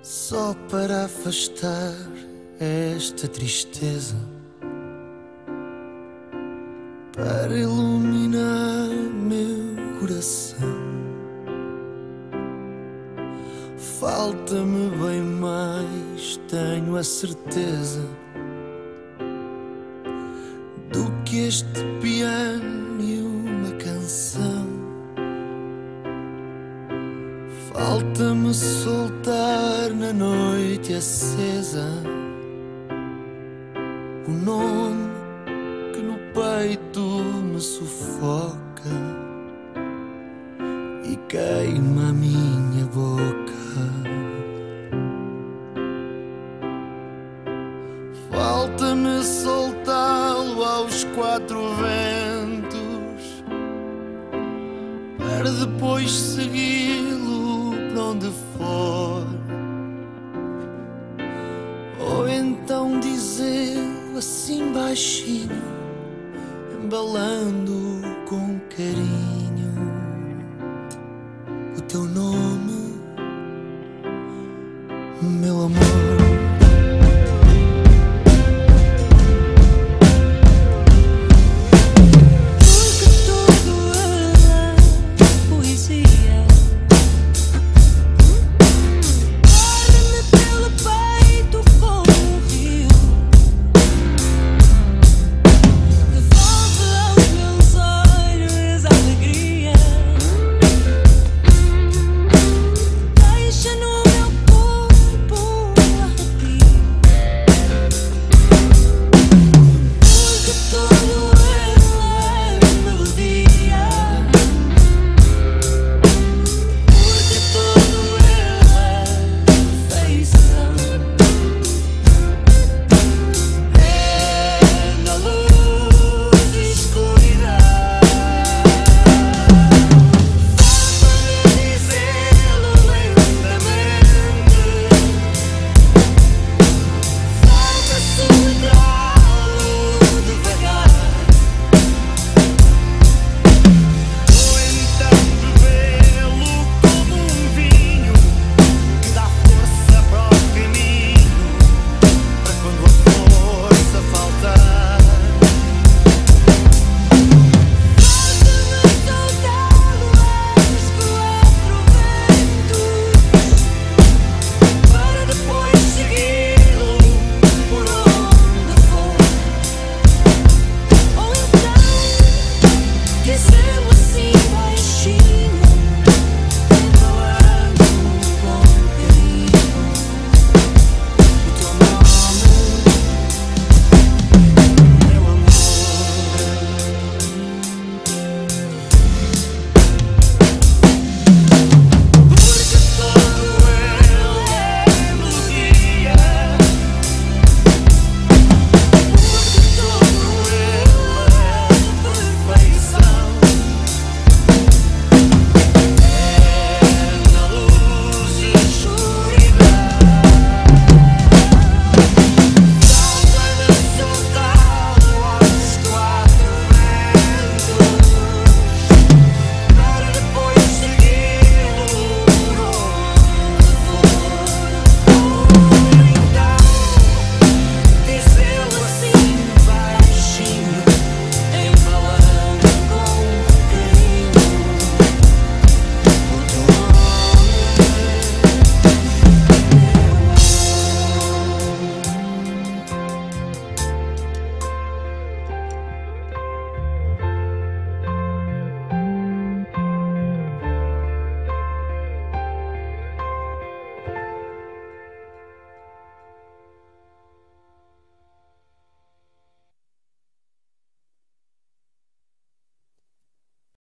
só para afastar esta tristeza, para iluminar meu coração. Falta-me bem mais, tenho a certeza, do que este piano e uma canção. Falta-me soltar na noite acesa o nome que no peito me sufoca e queima a minha boca. Falta-me soltá-lo aos quatro ventos para depois segui-lo para onde for, ou então dizê-lo assim baixinho, embalando com carinho o teu nome.